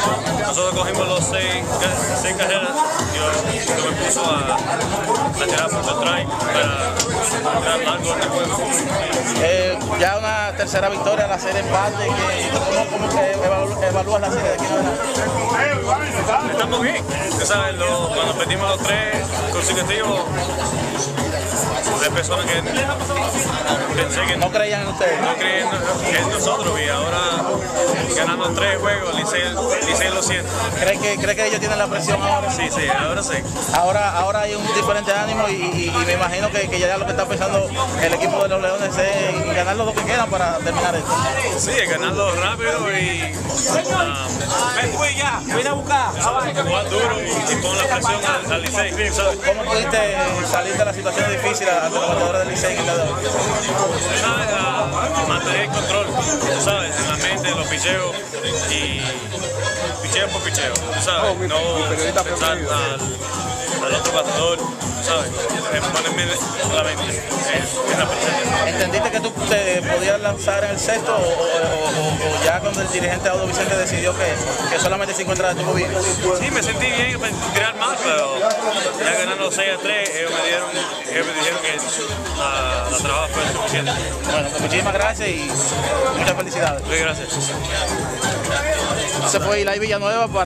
nosotros cogimos los seis carreras. Yo me puso a tirar por strike para tirar largo en el juego. Ya una tercera victoria, la serie empate. ¿Cómo que evalúas la serie de aquí en adelante? Estamos bien. Tú sabes, cuando perdimos los 3 consecutivos, hay personas que pensé que no creían en ustedes. No creían en nosotros, y ahora ganando 3 juegos, Licey lo siente. ¿Cree que ellos tienen la presión ahora? Sí, ahora sí. Ahora hay un diferente ánimo y me imagino que ya lo que está pensando el equipo de los Leones es ganar los 2 que quedan para terminar esto. Sí, es ganarlo rápido y voy a buscar. Jugar duro y pon la presión al Licey. ¿Cómo pudiste salir de la situación difícil ante los bateadores del Licey en el día de hoy? ¿Sabes? Mantener el control, ¿sabes? En la mente, los picheos y picheo por picheo, ¿sabes? No pensar al otro bateador, ¿sabes? Ponerme la mente en la presencia. ¿Entendiste que tú te podías lanzar en el sexto o ya cuando el dirigente Audo Vicente decidió que solamente 5 entradas estuvo bien? Sí, me sentí bien para tirar más, pero ya ganando 6-3, ellos me dijeron que la trabajo fue suficiente. Bueno, pues muchísimas gracias y muchas felicidades. Muchas gracias. Se fue Eli Villanueva para